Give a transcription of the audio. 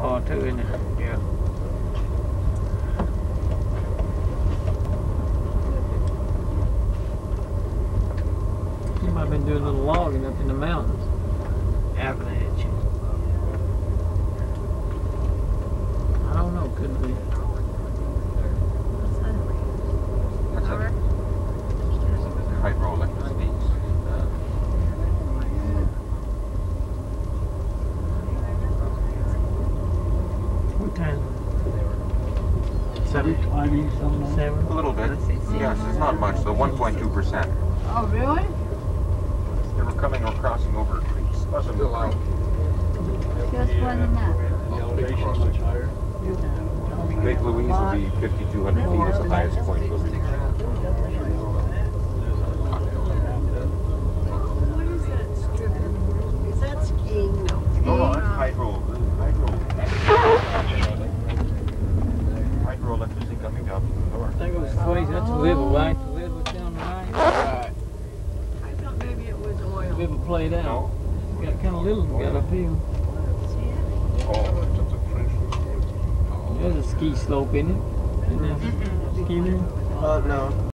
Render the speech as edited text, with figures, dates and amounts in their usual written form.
far too, isn't it? Yeah. You might have been doing a little logging up in the mountains. Avalanche. I don't know, could be. That's a hydroelectricity. What time? 7. 7? A little bit. Yes, it's not much, so 1.2%. Oh, really? They were coming or crossing over creeks. Wasn't like Just more than that. Lake Louise will be 5,200 feet as the highest point we'll reach. What is that strip? Is that skiing? No. No, it's hydroelectricity coming down from the I north. think it was ways, that's a liver, right? The liver down the right. I thought maybe it was oil. Liver played out. No. Got kind of little, got uphill. See it? Oh, that's a French. There's a ski slope in it. Isn't there? Ski there? No.